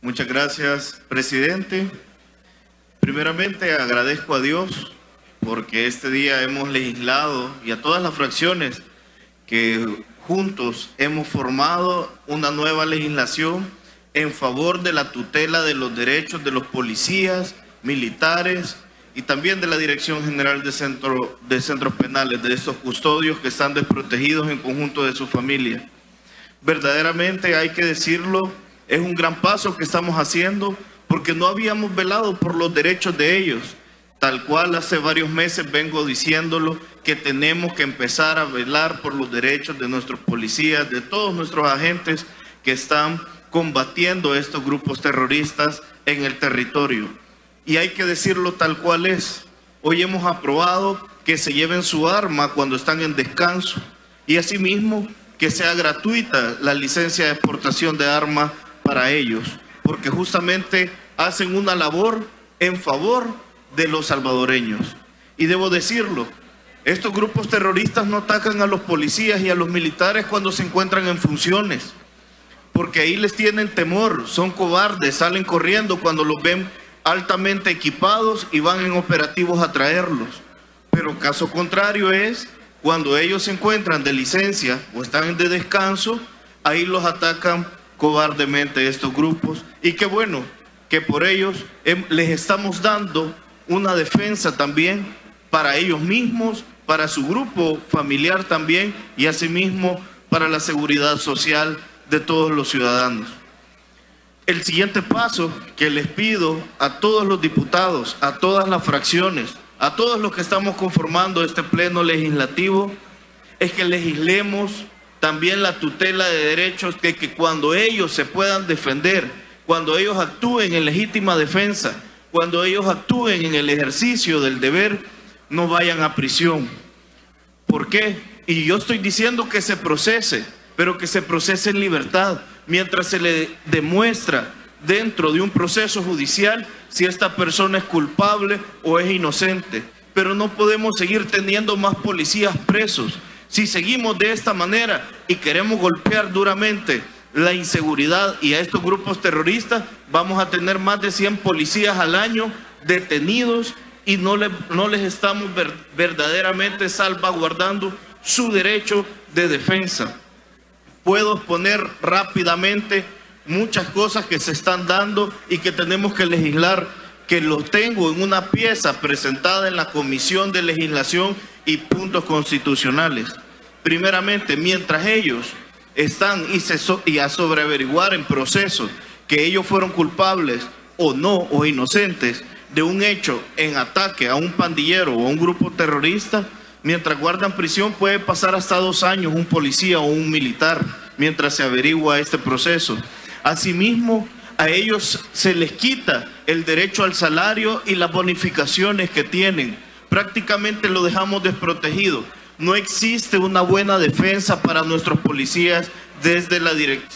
Muchas gracias, presidente. Primeramente agradezco a Dios porque este día hemos legislado y a todas las fracciones que juntos hemos formado una nueva legislación en favor de la tutela de los derechos de los policías, militares y también de la Dirección General de Centros Penales, de estos custodios que están desprotegidos en conjunto de su familia. Verdaderamente hay que decirlo, es un gran paso que estamos haciendo porque no habíamos velado por los derechos de ellos. Tal cual hace varios meses vengo diciéndolo, que tenemos que empezar a velar por los derechos de nuestros policías, de todos nuestros agentes que están combatiendo estos grupos terroristas en el territorio. Y hay que decirlo tal cual es. Hoy hemos aprobado que se lleven su arma cuando están en descanso y asimismo que sea gratuita la licencia de exportación de armas para ellos, porque justamente hacen una labor en favor de los salvadoreños. Y debo decirlo, estos grupos terroristas no atacan a los policías y a los militares cuando se encuentran en funciones, porque ahí les tienen temor, son cobardes, salen corriendo cuando los ven altamente equipados y van en operativos a traerlos. Pero caso contrario es cuando ellos se encuentran de licencia o están de descanso, ahí los atacan cobardemente estos grupos. Y qué bueno que por ellos les estamos dando una defensa también para ellos mismos, para su grupo familiar también y asimismo para la seguridad social de todos los ciudadanos. El siguiente paso que les pido a todos los diputados, a todas las fracciones, a todos los que estamos conformando este pleno legislativo, es que legislemos también la tutela de derechos, que cuando ellos se puedan defender, cuando ellos actúen en legítima defensa, cuando ellos actúen en el ejercicio del deber, no vayan a prisión. ¿Por qué? Y yo estoy diciendo que se procese, pero que se procese en libertad, mientras se le demuestra dentro de un proceso judicial si esta persona es culpable o es inocente. Pero no podemos seguir teniendo más policías presos. Si seguimos de esta manera y queremos golpear duramente la inseguridad y a estos grupos terroristas, vamos a tener más de 100 policías al año detenidos y no les estamos verdaderamente salvaguardando su derecho de defensa. Puedo exponer rápidamente muchas cosas que se están dando y que tenemos que legislar, que lo tengo en una pieza presentada en la Comisión de Legislación y Puntos Constitucionales. Primeramente, mientras ellos están y a sobreaveriguar en procesos que ellos fueron culpables o no, o inocentes de un hecho en ataque a un pandillero o a un grupo terrorista, mientras guardan prisión puede pasar hasta 2 años un policía o un militar mientras se averigua este proceso. Asimismo, a ellos se les quita el derecho al salario y las bonificaciones que tienen. Prácticamente lo dejamos desprotegido. No existe una buena defensa para nuestros policías desde la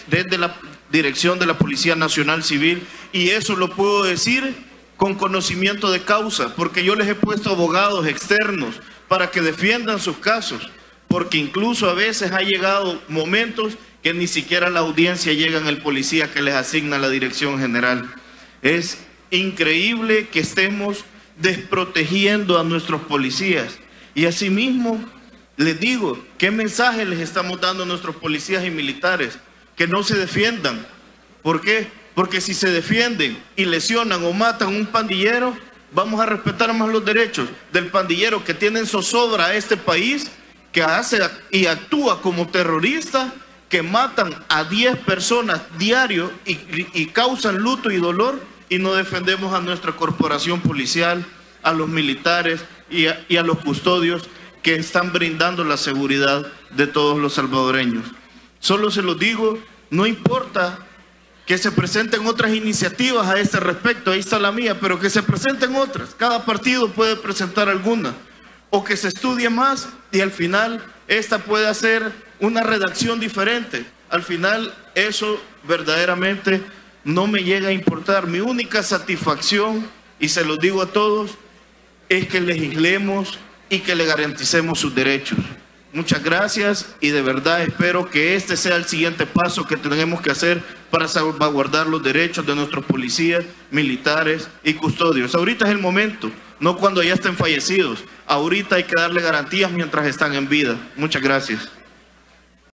dirección de la Policía Nacional Civil, y eso lo puedo decir con conocimiento de causa, porque yo les he puesto abogados externos para que defiendan sus casos, porque incluso a veces ha llegado momentos que ni siquiera la audiencia llega en el policía que les asigna la Dirección General. Es increíble que estemos desprotegiendo a nuestros policías. Y asimismo, les digo, ¿qué mensaje les estamos dando a nuestros policías y militares? Que no se defiendan. ¿Por qué? Porque si se defienden y lesionan o matan a un pandillero, vamos a respetar más los derechos del pandillero que tiene en zozobra a este país, que hace y actúa como terrorista, que matan a 10 personas diario y causan luto y dolor, y no defendemos a nuestra corporación policial, a los militares y a los custodios que están brindando la seguridad de todos los salvadoreños. Solo se los digo, no importa que se presenten otras iniciativas a este respecto, ahí está la mía, pero que se presenten otras. Cada partido puede presentar alguna, o que se estudie más y al final esta puede hacer una redacción diferente. Al final eso verdaderamente no me llega a importar. Mi única satisfacción, y se los digo a todos, es que legislemos y que le garanticemos sus derechos. Muchas gracias y de verdad espero que este sea el siguiente paso que tenemos que hacer para salvaguardar los derechos de nuestros policías, militares y custodios. Ahorita es el momento, no cuando ya estén fallecidos. Ahorita hay que darle garantías mientras están en vida. Muchas gracias.